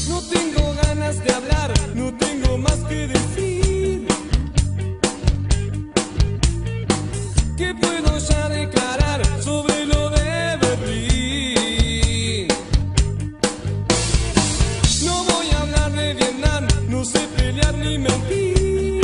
No tengo ganas de hablar, no tengo más que decir. ¿Qué puedo ya declarar sobre lo de Berlín? No voy a hablar de Vietnam, no sé pelear ni mentir.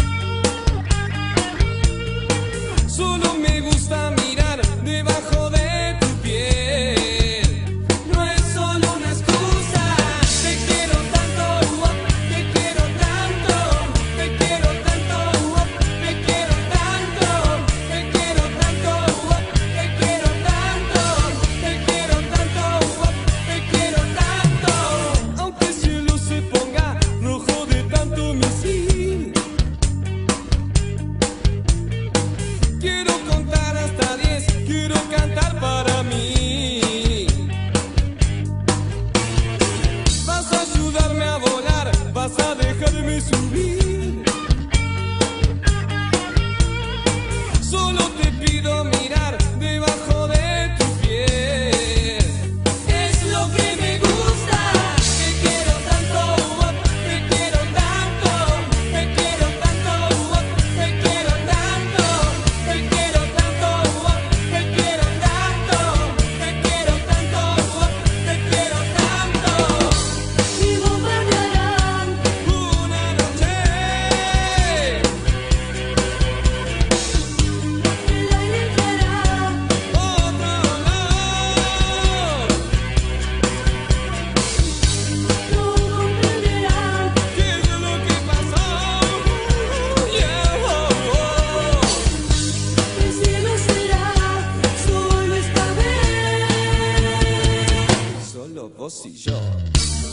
Solo me gusta mirar debajo de tu piel. No es solo una excusa. Te quiero tanto, te quiero tanto, te quiero tanto, te quiero tanto, te quiero tanto, te quiero tanto, te quiero tanto, te quiero tanto. Aunque el cielo se ponga rojo de tanto misil, quiero contar hasta 10, quiero cantar para mí. Vas a ayudarme a volar, vas a dejarme subir. Solo te pido mirar debajo de tu piel. Es lo que me gusta. Te quiero tanto, te quiero tanto, te quiero tanto, te quiero tanto, te quiero tanto, te quiero tanto, te quiero tanto, te quiero tanto. Y bombardearán Una noche el aire entrará. otro olor. No comprenderán ¿Qué es lo que pasó? Yeah, oh, oh. el cielo será solo esta vez. Solo vos y yo.